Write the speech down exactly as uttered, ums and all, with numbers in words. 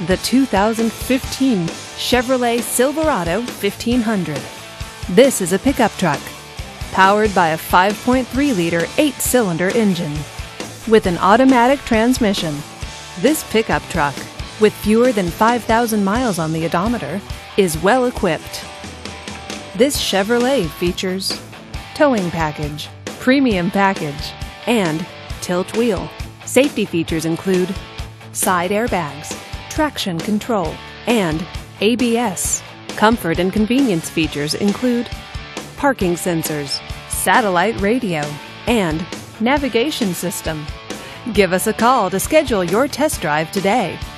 the two thousand fifteen Chevrolet Silverado fifteen hundred. This is a pickup truck powered by a five point three liter eight-cylinder engine. With an automatic transmission, this pickup truck, with fewer than five thousand miles on the odometer, is well equipped. This Chevrolet features towing package, premium package, and tilt wheel. Safety features include side airbags, traction control, and A B S. Comfort and convenience features include parking sensors, satellite radio, and navigation system. Give us a call to schedule your test drive today.